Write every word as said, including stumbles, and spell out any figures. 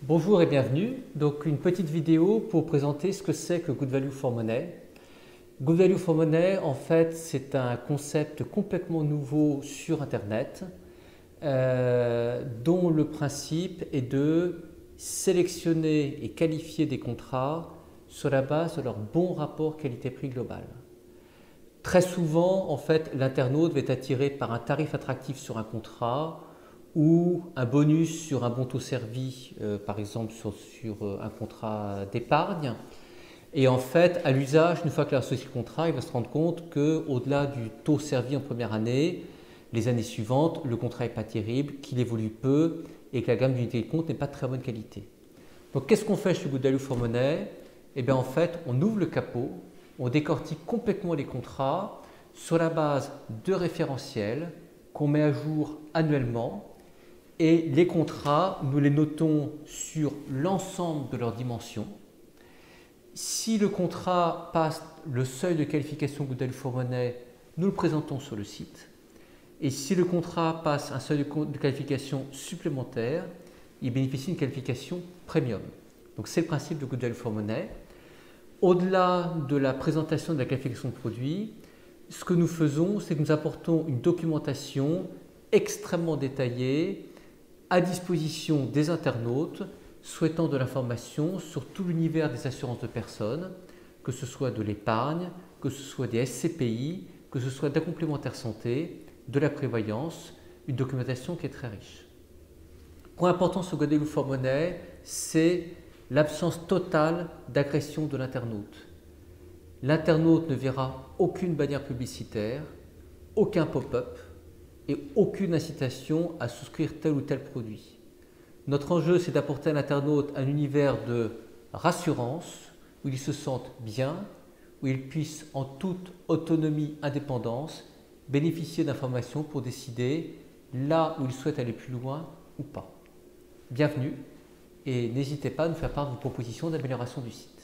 Bonjour et bienvenue. Donc une petite vidéo pour présenter ce que c'est que Good Value for Money. Good Value for Money, en fait, c'est un concept complètement nouveau sur Internet euh, dont le principe est de sélectionner et qualifier des contrats sur la base de leur bon rapport qualité-prix global. Très souvent, en fait, l'internaute va être attiré par un tarif attractif sur un contrat ou un bonus sur un bon taux servi, euh, par exemple sur, sur euh, un contrat d'épargne. Et en fait, à l'usage, une fois qu'il a associé le contrat, il va se rendre compte qu'au-delà du taux servi en première année, les années suivantes, le contrat n'est pas terrible, qu'il évolue peu et que la gamme d'unités de compte n'est pas de très bonne qualité. Donc qu'est-ce qu'on fait chez Good Value for Money? Eh bien en fait, on ouvre le capot, on décortique complètement les contrats sur la base de référentiels qu'on met à jour annuellement. Et les contrats, nous les notons sur l'ensemble de leurs dimensions. Si le contrat passe le seuil de qualification Good Value for Money, nous le présentons sur le site. Et si le contrat passe un seuil de qualification supplémentaire, il bénéficie d'une qualification premium. Donc c'est le principe de Good Value for Money. Au-delà de la présentation de la qualification de produit, ce que nous faisons, c'est que nous apportons une documentation extrêmement détaillée à disposition des internautes souhaitant de l'information sur tout l'univers des assurances de personnes, que ce soit de l'épargne, que ce soit des S C P I, que ce soit de la complémentaire santé, de la prévoyance, une documentation qui est très riche. Point important sur Good Value for Money, c'est l'absence totale d'agression de l'internaute. L'internaute ne verra aucune bannière publicitaire, aucun pop-up, et aucune incitation à souscrire tel ou tel produit. Notre enjeu, c'est d'apporter à l'internaute un univers de rassurance, où il se sente bien, où il puisse en toute autonomie, indépendance, bénéficier d'informations pour décider là où il souhaite aller plus loin ou pas. Bienvenue et n'hésitez pas à nous faire part de vos propositions d'amélioration du site.